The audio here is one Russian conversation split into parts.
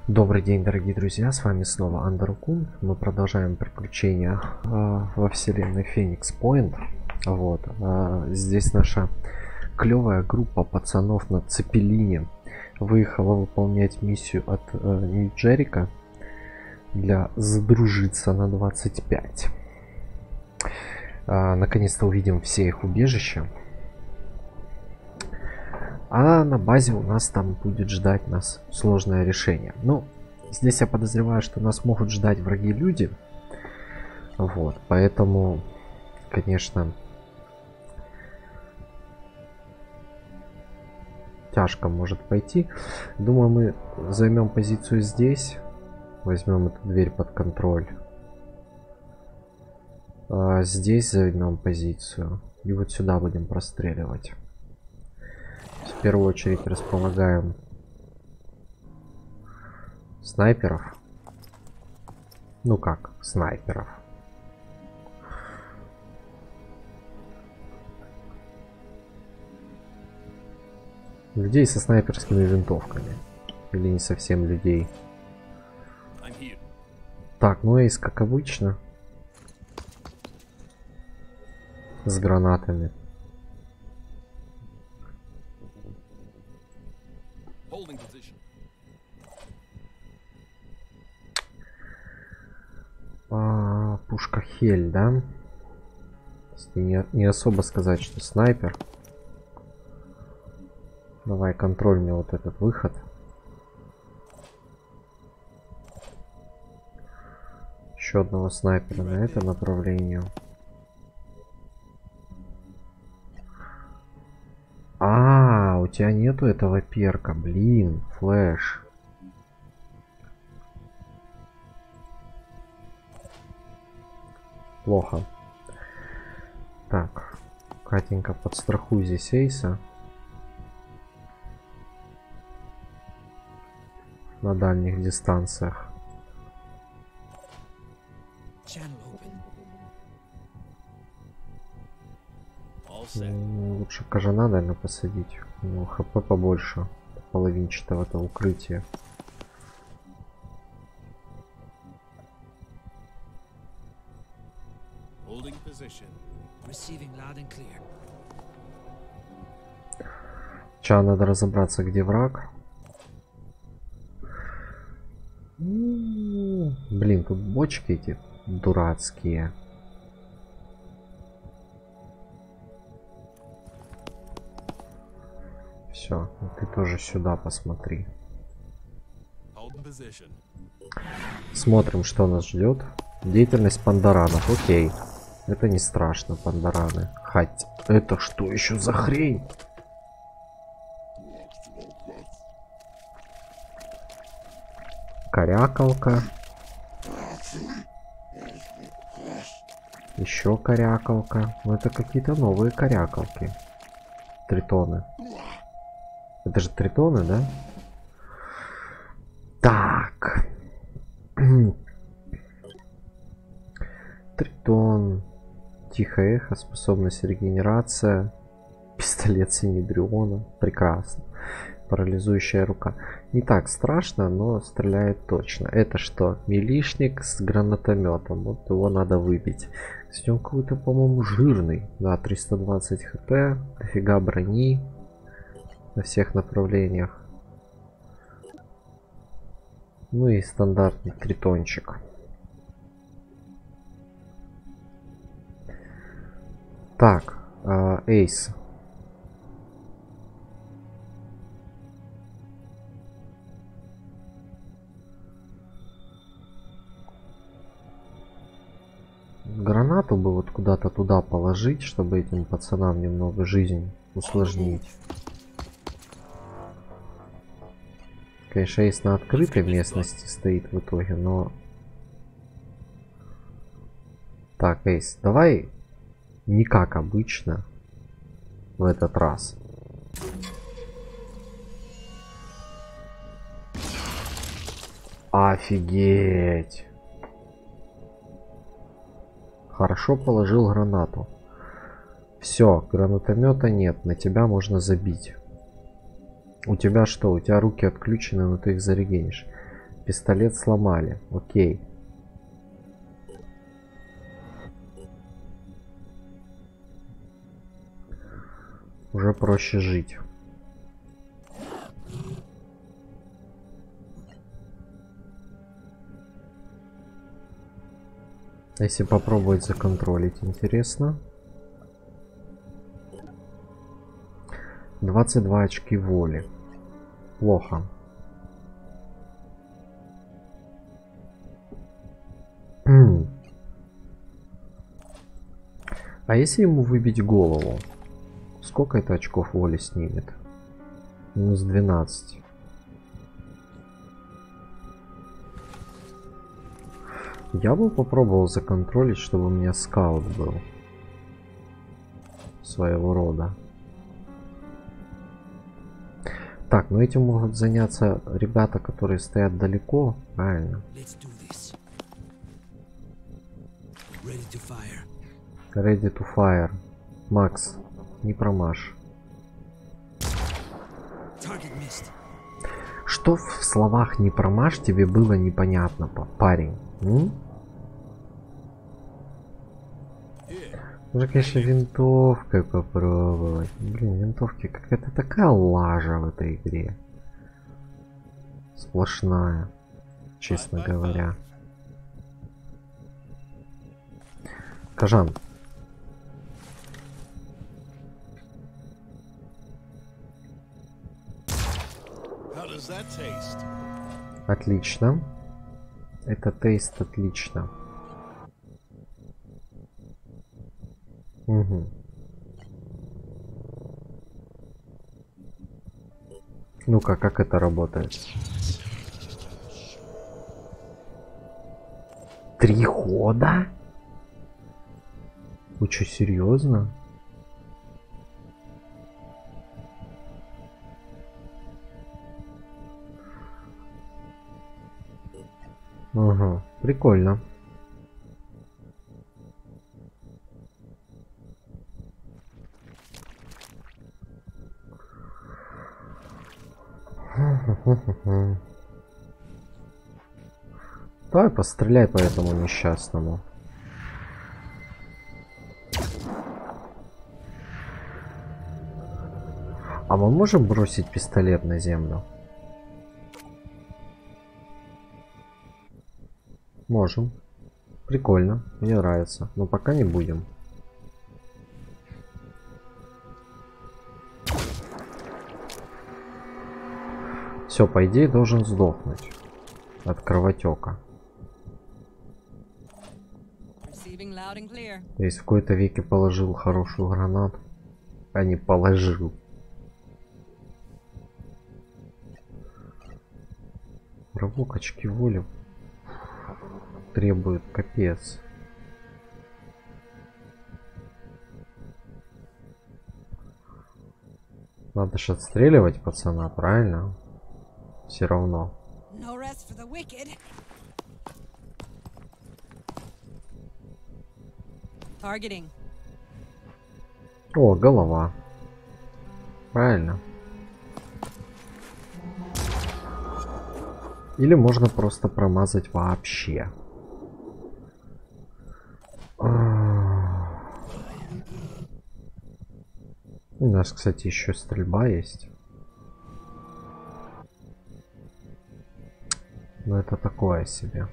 Добрый день, дорогие друзья, с вами снова Андеркун. Мы продолжаем приключения во вселенной Феникс Пойнт. Вот, здесь наша клевая группа пацанов на Цепелине выехала выполнять миссию от Нью-Джерика для задружиться на 25. Наконец-то увидим все их убежища. А на базе у нас там будет ждать нас сложное решение. Ну, здесь я подозреваю, что нас могут ждать враги-люди. Вот, поэтому, конечно, тяжко может пойти. Думаю, мы займем позицию здесь. Возьмем эту дверь под контроль. Здесь займем позицию. И вот сюда будем простреливать. В первую очередь располагаем снайперов. Ну как, снайперов. Людей со снайперскими винтовками. Или не совсем людей. Так, ну Эйс, как обычно. С гранатами. Пушка Хель, да? Не особо сказать, что снайпер. Давай, контроль мне вот этот выход. Еще одного снайпера на это направление. У тебя нету этого перка, блин, флэш. Плохо. Так, Катенька, подстрахуй здесь Эйса. На дальних дистанциях. Лучше кажана, наверное, посадить. У него хп побольше. Половинчатого-то укрытия. Сейчас надо разобраться, где враг. Блин, тут бочки эти дурацкие. Все, ты тоже сюда посмотри. Смотрим, что нас ждет. Деятельность пандаранов. Окей. Это не страшно, пандараны. Хоть это что еще за хрень? Корякалка. Еще корякалка. Ну, это какие-то новые корякалки. Тритоны. Это же тритоны, да? Так. Тритон. Тихое эхо. Способность регенерация. Пистолет Синедриона. Прекрасно. Парализующая рука. Не так страшно, но стреляет точно. Это что? Милишник с гранатометом. Вот его надо выбить. Кстати, он какой-то, по-моему, жирный. Да, 320 хп. Дофига брони. На всех направлениях. Ну и стандартный тритончик. Так, Эйс. Гранату бы вот куда-то туда положить, чтобы этим пацанам немного жизнь усложнить. Конечно, Эйс на открытой местности стоит в итоге, но... Так, Эйс, давай не как обычно в этот раз. Офигеть! Хорошо положил гранату. Все, гранатомета нет, на тебя можно забить. У тебя что? У тебя руки отключены, но ты их зарегенишь. Пистолет сломали. Окей. Уже проще жить. Если попробовать законтролить, интересно. 22 очки воли. Плохо. А если ему выбить голову? Сколько это очков воли снимет? Минус 12. Я бы попробовал законтролить, чтобы у меня скаут был. Своего рода. Так, ну этим могут заняться ребята, которые стоят далеко. Правильно. Ready to fire. Макс, не промажь. Что в словах «не промажь» тебе было непонятно, парень? Можно, конечно, винтовкой попробовать. Блин, винтовки какая-то такая лажа в этой игре. Сплошная, честно говоря. Кажан. Отлично. Это тейст отлично. Угу. Ну-ка, как это работает? 3 хода? Вы что, серьезно? Ага, прикольно. Давай постреляй по этому несчастному. А мы можем бросить пистолет на землю? Можем. Прикольно. Мне нравится. Но пока не будем. Все, по идее, должен сдохнуть от кровотека. Если в какой-то веке положил хорошую гранату, а не положил. Рывок очки воли требует капец. Надо же отстреливать пацана, правильно? Все равно. О, голова. Правильно. Или можно просто промазать вообще. У нас, кстати, еще стрельба есть. Но это такое себе.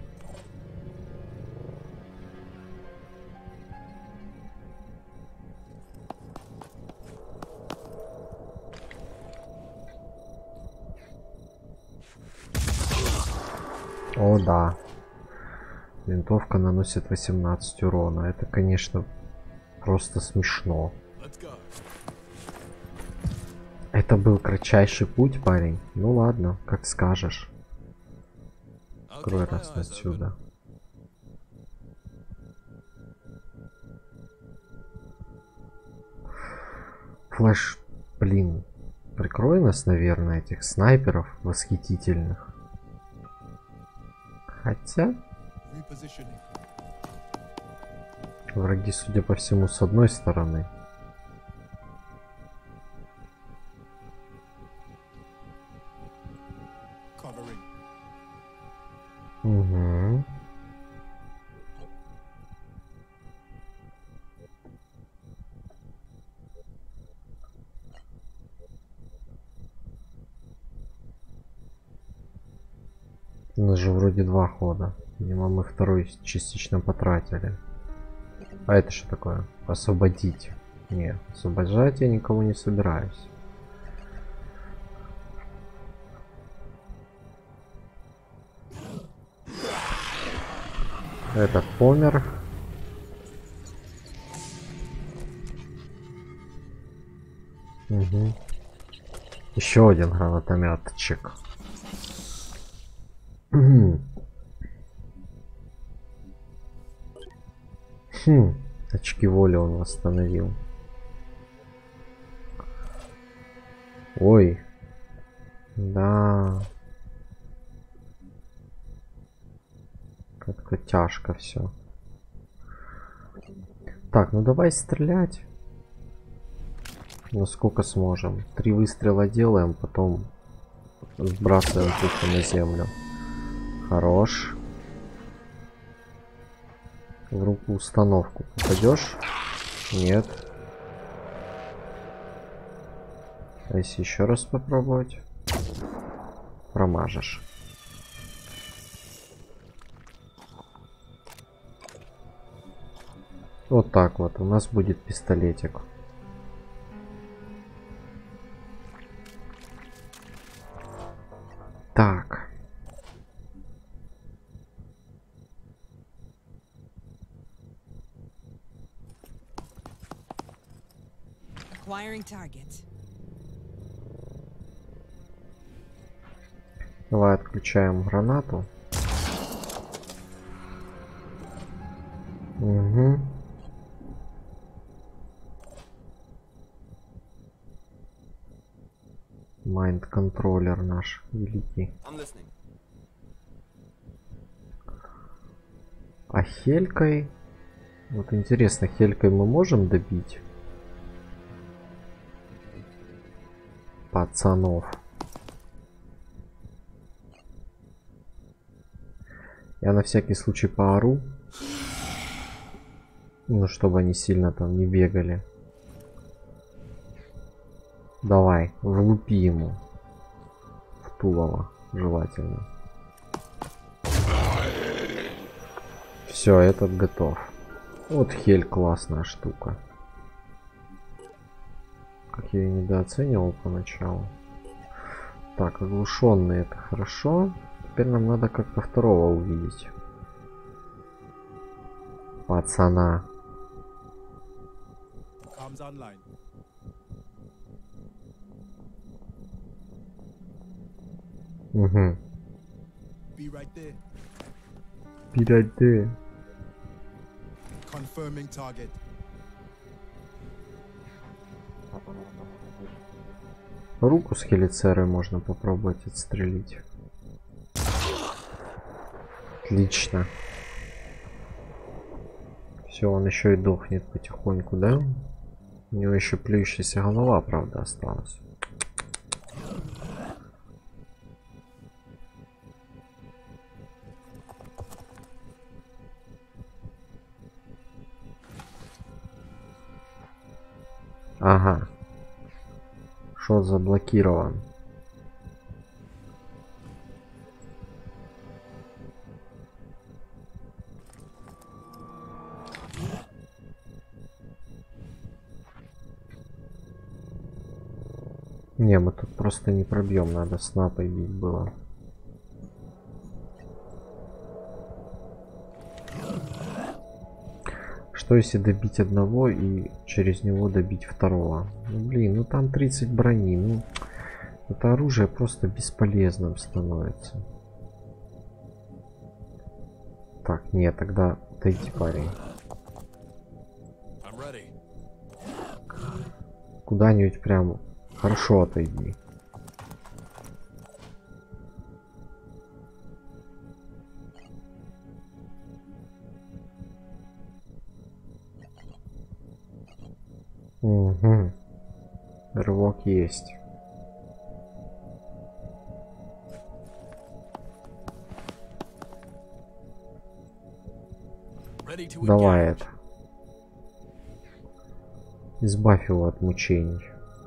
О, да. Винтовка наносит 18 урона. Это, конечно, просто смешно. Это был кратчайший путь, парень. Ну ладно, как скажешь. Открой раз отсюда. Флэш, блин. Прикрой нас, наверное, этих снайперов восхитительных. Хотя... Враги, судя по всему, с одной стороны. Угу. У нас же вроде 2 хода. Видимо, мы второй частично потратили. А это что такое? Освободить. Не, освобождать я никого не собираюсь. Этот помер. Угу. Еще один гранатометчик. Очки воли он восстановил. Ой. Да. Как-то тяжко все. Так, ну давай стрелять. Насколько сможем. 3 выстрела делаем, потом сбрасываем тут на землю. Хорош. В руку установку попадешь? Нет. А если еще раз попробовать? Промажешь. Вот так вот. У нас будет пистолетик. Так. Давай отключаем гранату. Угу. Майнд-контроллер наш великий. А Хелькой... Вот интересно, Хелькой мы можем добить пацанов? Я на всякий случай поору. Ну, чтобы они сильно там не бегали. Давай, влупи ему. В тулово, желательно. Все, этот готов. Вот Хель классная штука. Как я ее недооценивал поначалу. Так, оглушенные это хорошо. Теперь нам надо как-то второго увидеть. Пацана. Угу. Пираты. Confirming target. Руку с хелицерой можно попробовать отстрелить. Отлично. Все, он еще и дохнет потихоньку, да? У него еще плюющаяся голова, правда, осталась. Ага. Шот заблокирован. Не, мы тут просто не пробьем, надо снапой бить было. Что если добить одного и через него добить второго? Ну блин, ну там 30 брони, ну это оружие просто бесполезным становится. Так, нет, тогда отойди, парень. Куда-нибудь прям хорошо отойди. Угу. Рывок есть. Давай это. Избавь его от мучений.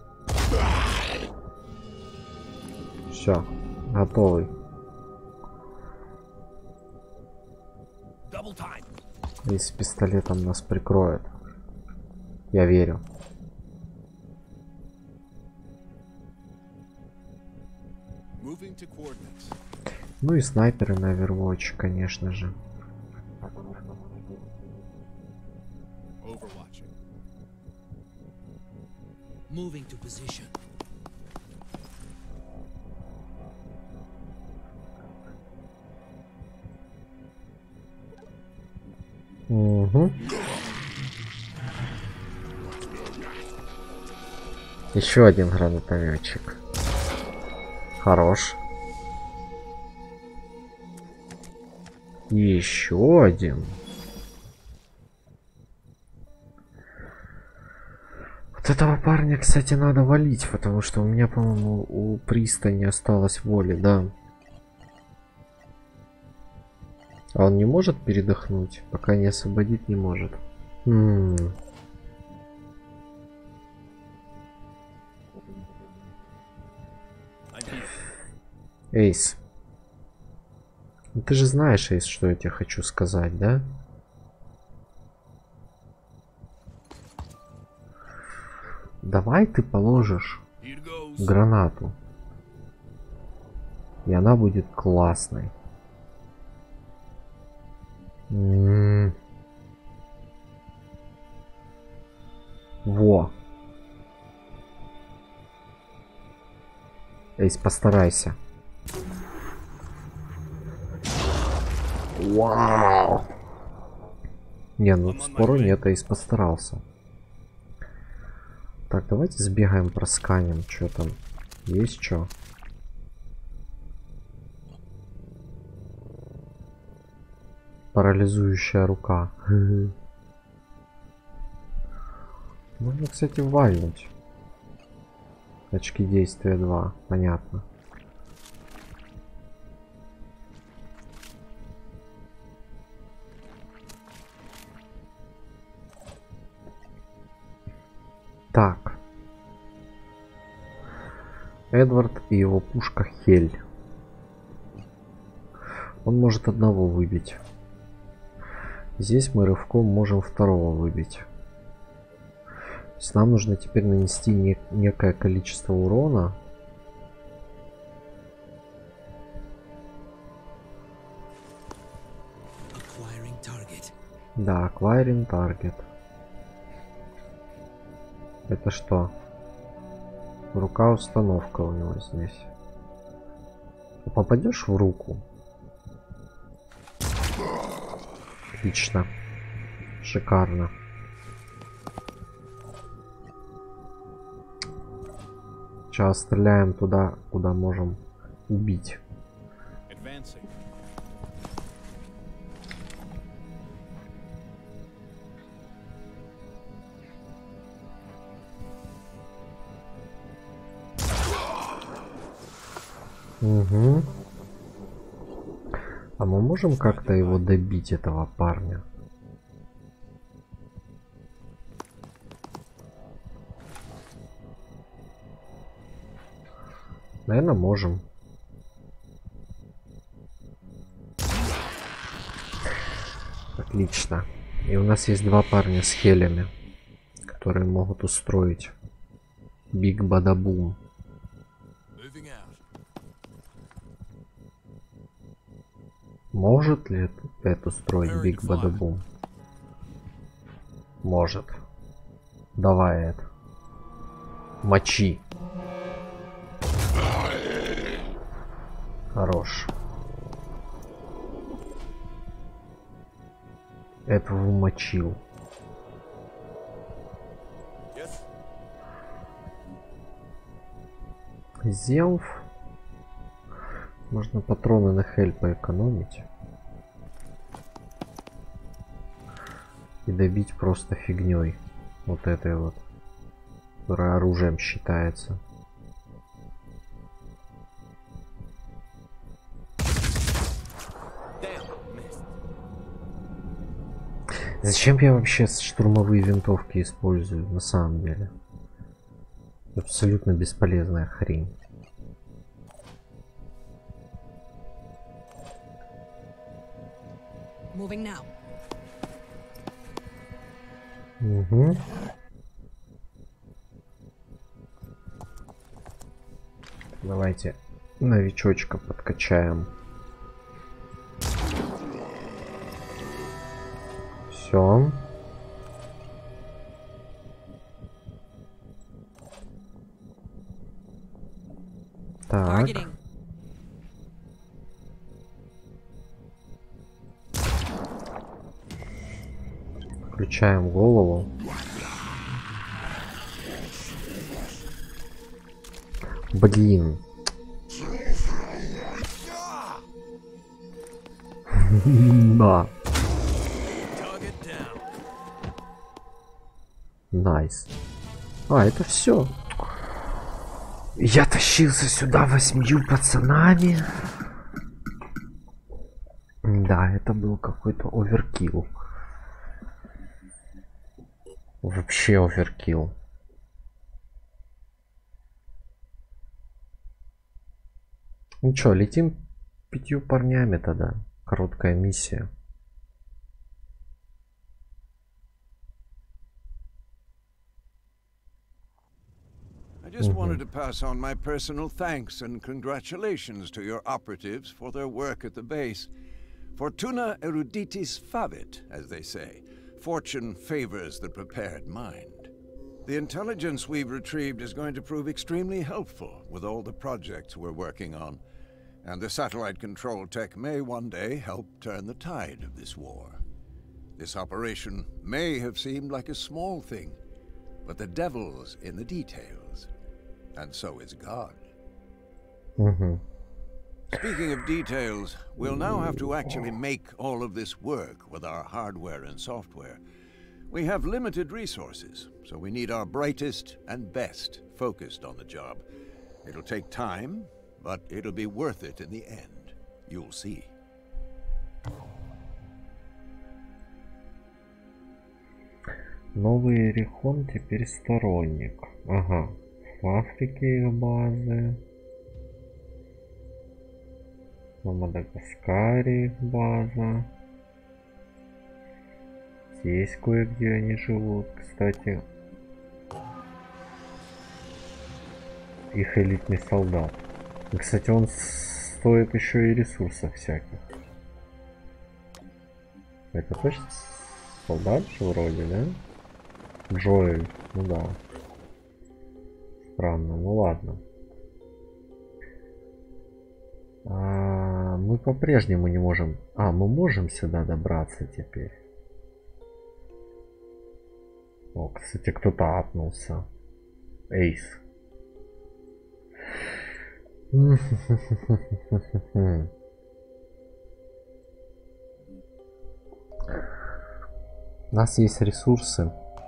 Все, готовый. И с пистолетом нас прикроет. Я верю. Ну и снайперы на Overwatch, конечно же. Moving to position. Угу. Еще один гранатометчик. Хорош. И еще один. Вот этого парня, кстати, надо валить, потому что у меня, по-моему, у Приста не осталось воли, да. А он не может передохнуть, пока не освободить не может. Эйс. Ну, ты же знаешь, Эйс, что я тебе хочу сказать, да? Давай ты положишь гранату. И она будет классной. Во. Эйс, постарайся. Вау. Не, ну спору нет, Эйс постарался. Так, давайте сбегаем, просканим, что там есть, что. Парализующая рука. Можно, кстати, вальнуть. Очки действия 2, понятно. Так. Эдвард и его пушка Хель. Он может одного выбить. Здесь мы рывком можем второго выбить. То есть нам нужно теперь нанести некое количество урона. Да, acquiring target. Это что? Рука установка у него здесь. Попадешь в руку? Отлично. Шикарно. Сейчас стреляем туда, куда можем убить. Угу. А мы можем как-то его добить, этого парня? Наверное, можем. Отлично. И у нас есть два парня с хелями, которые могут устроить Биг Бадабум. Может ли это устроить Биг Бадабум? Может. Давай это. Мочи. Хорош. Этого умочил. Зелф. Можно патроны на Хель поэкономить. И добить просто фигней. Вот этой вот. Которая оружием считается. Зачем я вообще штурмовые винтовки использую, на самом деле? Абсолютно бесполезная хрень. Угу. Давайте новичочка подкачаем. Все. Так. Включаем голову. Блин. Да. Найс. А, это все. Я тащился сюда 8 пацанами. Да, это был какой-то оверкилл. Вообще оверкилл. Ну чё, летим 5 парнями тогда. Короткая миссия. I just wanted to pass on my personal thanks and congratulations to your operatives for their work at the base. Fortuna eruditis favit, as they say. Fortune favors the prepared mind. The intelligence we've retrieved is going to prove extremely helpful with all the projects we're working on. And the satellite control tech may one day help turn the tide of this war. This operation may have seemed like a small thing, but the devil's in the details. And so is God. Speaking of details, we'll now have to actually make all of this work with our hardware and software. We have limited resources, so we need our brightest and best focused on the job. It'll take time, but it'll be worth it in the end. You'll see. Новый Иерихон теперь сторонник. Ага. В Африке их базы. На Мадагаскаре их база. Здесь кое-где они живут, кстати. Их элитный солдат. И, кстати, он стоит еще и ресурсов всяких. Это точно солдат же вроде, да? Джоэль, ну да. Странно, ну ладно. Мы по-прежнему не можем... мы можем сюда добраться теперь. О, кстати, кто-то апнулся. Эйс. У нас есть ресурсы.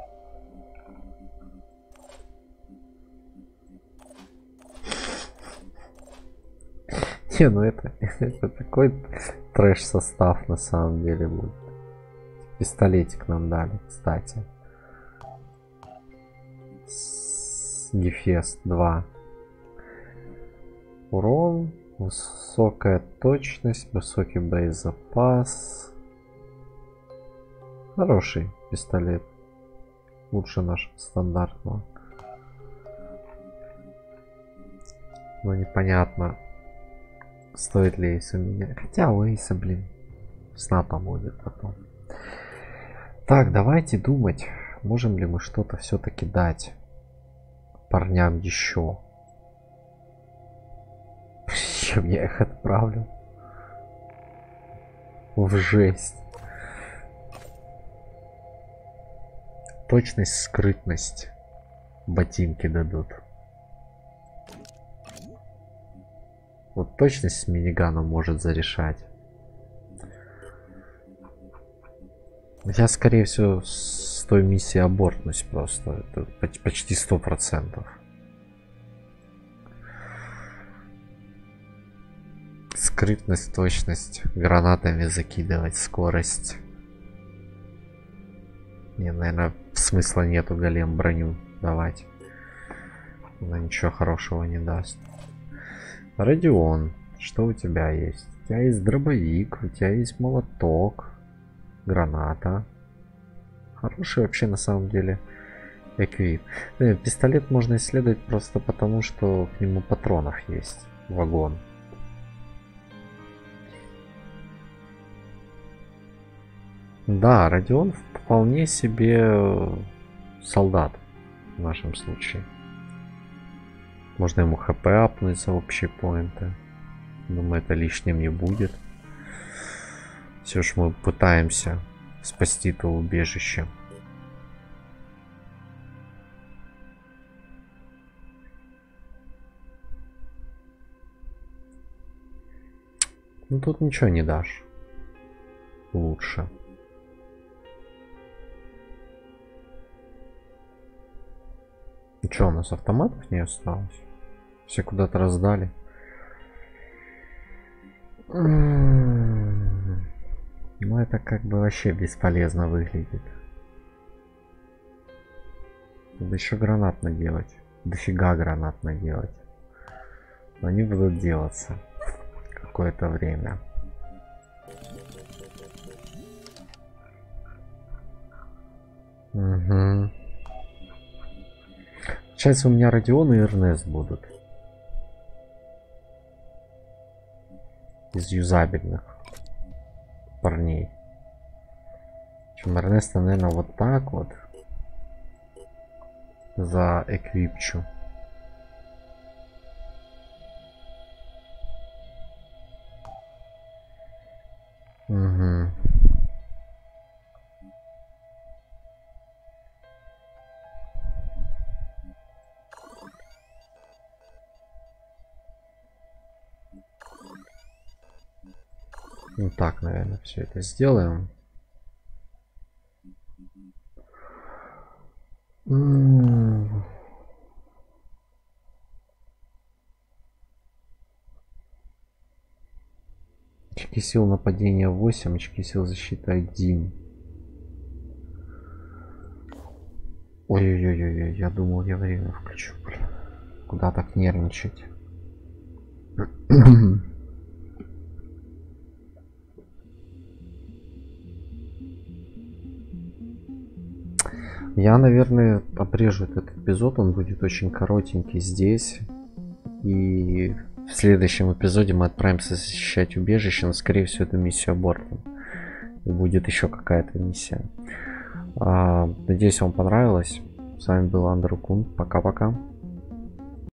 Не, ну это такой трэш состав на самом деле будет. Пистолетик нам дали, кстати. Гефест 2. Урон, высокая точность, высокий боезапас. Хороший пистолет. Лучше нашего стандартного. Но непонятно, стоит ли Эйса менять. Хотя у Эйса, блин, снапа будет потом. Так, давайте думать, можем ли мы что-то все-таки дать парням еще. Чем я их отправлю? В жесть. Точность, скрытность. Ботинки дадут. Вот точность с миниганом может зарешать. Я, скорее всего, с той миссии абортнусь просто. Это почти 100%. Скрытность, точность, гранатами закидывать, скорость. Не, наверное, смысла нету голем броню давать. Она ничего хорошего не даст. Родион, что у тебя есть? У тебя есть дробовик, у тебя есть молоток, граната. Хороший вообще на самом деле эквип. Пистолет можно исследовать просто потому, что к нему патронов есть. Вагон. Да, Родион вполне себе солдат в нашем случае. Можно ему хп апнуть за общие поинты. Думаю, это лишним не будет. Все ж мы пытаемся спасти то убежище. Ну тут ничего не дашь. Лучше. И что, у нас автоматов не осталось? Все куда-то раздали. Ну это как бы вообще бесполезно выглядит. Надо еще гранат наделать. Дофига гранат наделать. Но они будут делаться какое-то время. Угу. Сейчас у меня Родион и Эрнест будут. Из юзабельных парней. Чем Эрнеста, наверное, вот так вот. За эквипчу. Угу. Ну так, наверное, все это сделаем. Очки сил нападения 8, очки сил защиты 1. Ой-ой-ой, я думал, я время включу. Блин. Куда так нервничать? Я, наверное, обрежу этот эпизод, он будет очень коротенький здесь. И в следующем эпизоде мы отправимся защищать убежище, но скорее всего эту миссию абортим. И будет еще какая-то миссия. Надеюсь, вам понравилось. С вами был Андеркун. Пока-пока.